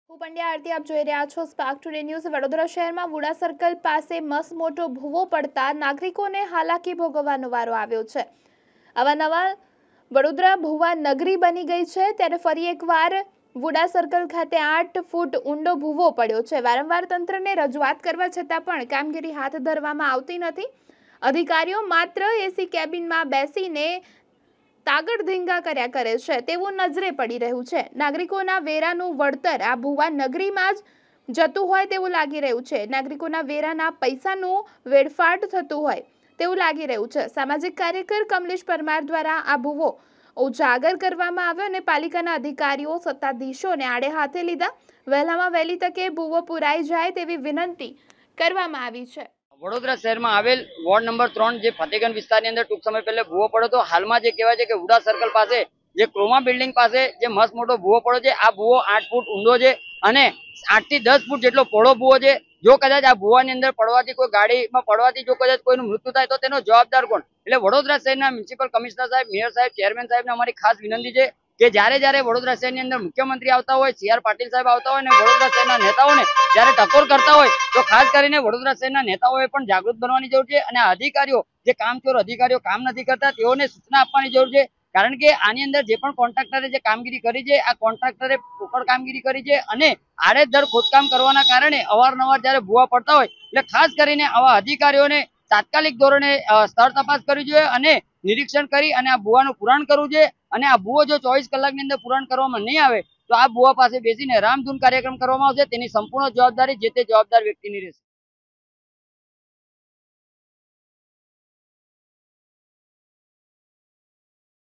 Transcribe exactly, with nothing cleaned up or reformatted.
હું પંડ્યા આરતી આપ જોઈ રહ્યા છો સ્પાર્ક ટુડે ન્યૂઝ। વડોદરા શહેરમાં વુડા સર્કલ પાસે મસ્ત મોટો ભૂવો પડતા નાગરિકોને હાલાકી ભોગવવાનો વારો આવ્યો છે। અવારનવાર વડોદરા ભૂવા નગરી બની ગઈ છે, ત્યારે ફરી એકવાર વુડા સર્કલ ખાતે આઠ ફૂટ ઊંડો ભૂવો પડ્યો છે। વારંવાર તંત્રને રજૂઆત કરવા છતાં પણ કામગીરી હાથ ધરવામાં આવતી નથી। અધિકારીઓ માત્ર એસી કેબિનમાં બેસીને તાગડ ધીંગા કર્યા કરે છે તેવું નજરે પડી રહ્યું છે। નાગરિકોના વેરાનું વળતર આ ભૂવા નગરીમાં જ જતું હોય તેવું લાગી રહ્યું છે। નાગરિકોના વેરાના પૈસાનું વેડફાટ થતું હોય તેવું લાગી રહ્યું છે। સામાજિક કાર્યકર કમલેશ પરમાર દ્વારા આ ભૂવો ઉજાગર કરવામાં આવ્યો અને પાલિકાના અધિકારીઓ સત્તાધીશોને આડે હાથે લીધા। વહેલામાં વહેલી તકે ભૂવો પુરાઈ જાય તેવી વિનંતી કરવામાં આવી છે। વડોદરા શહેરમાં આવેલ વોર્ડ નંબર ત્રણ જે ફતેગંજ વિસ્તારની અંદર ટૂંક સમય પહેલા ભૂવો પડ્યો તો હાલમાં જે કહેવાય છે કે વુડા સર્કલ પાસે જે ક્રોમા બિલ્ડિંગ પાસે જે મસ્ત મોટો ભૂવો પડ્યો છે। આ ભૂવો આઠ ફૂટ ઊંડો છે અને આઠ થી દસ ફૂટ જેટલો પહોળો ભૂવો છે। જો કદાચ આ ભૂવાની અંદર પડવાથી કોઈ ગાડીમાં પડવાથી જો કદાચ કોઈનું મૃત્યુ થાય તો તેનો જવાબદાર કોણ? એટલે વડોદરા શહેરના મ્યુનિસિપલ કમિશનર સાહેબ, મેયર સાહેબ, ચેરમેન સાહેબને અમારી ખાસ વિનંતી છે કે જ્યારે જ્યારે વડોદરા શહેરની અંદર મુખ્યમંત્રી આવતા હોય, સી આર પાટીલ સાહેબ આવતા હોય અને વડોદરા શહેરના નેતાઓને જ્યારે ટકોર કરતા હોય તો ખાસ કરીને વડોદરા શહેરના નેતાઓએ પણ જાગૃત બનવાની જરૂર છે અને અધિકારીઓ જે કામચોર અધિકારીઓ કામ નથી કરતા તેઓને સૂચના આપવાની જરૂર છે। કારણ કે આની અંદર જે પણ કોન્ટ્રાક્ટરે જે કામગીરી કરી છે આ કોન્ટ્રાક્ટરે પોકળ કામગીરી કરી છે અને આડેધડ ખોદકામ કરવાના કારણે અવારનવાર જ્યારે ભૂવા પડતા હોય એટલે ખાસ કરીને આવા અધિકારીઓને તાત્કાલિક ધોરણે સ્થળ તપાસ કરવી જોઈએ અને નિરીક્ષણ કરી અને આ ભૂવાનું પુરાણ કરવું જોઈએ। અને આ ભૂવો જો ચોવીસ કલાકની અંદર પુરાણ કરવામાં નહીં આવે તો આ ભૂવા પાસે બેસીને રામધૂન કાર્યક્રમ કરવામાં આવશે, તેની સંપૂર્ણ જવાબદારી જે તે જવાબદાર વ્યક્તિની રહેશે।